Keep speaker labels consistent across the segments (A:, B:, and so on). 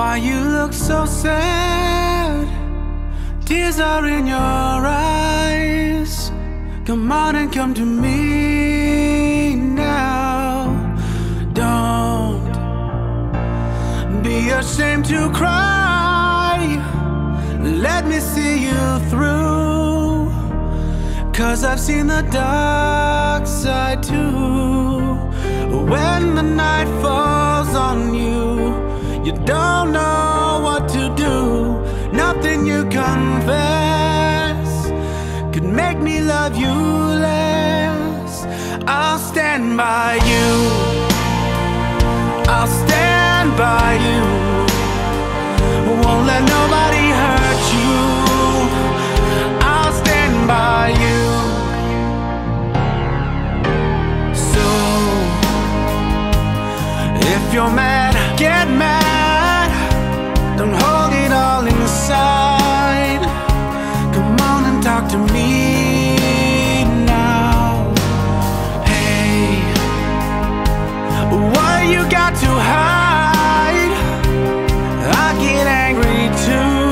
A: Why you look so sad? Tears are in your eyes. Come on and come to me now. Don't be ashamed to cry. Let me see you through, 'cause I've seen the dark side too. When the night falls on you, you don't know what to do. Nothing you confess could make me love you less. I'll stand by you. I'll stand by you. Won't let nobody hurt you. I'll stand by you. So if you're mad, get mad. Don't hold it all inside. Come on and talk to me now. Hey, what you got to hide? I get angry too.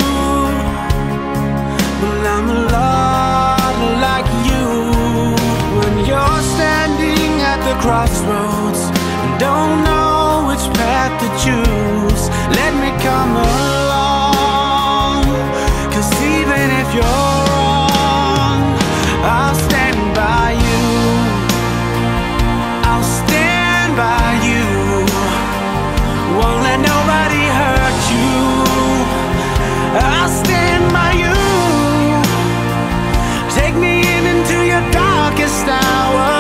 A: Well, I'm a lot like you. When you're standing at the crossroads and don't know which path to choose, let me come along. 'Cause even if you're wrong, I'll stand by you. I'll stand by you. Won't let nobody hurt you. I'll stand by you. Take me into your darkest hour.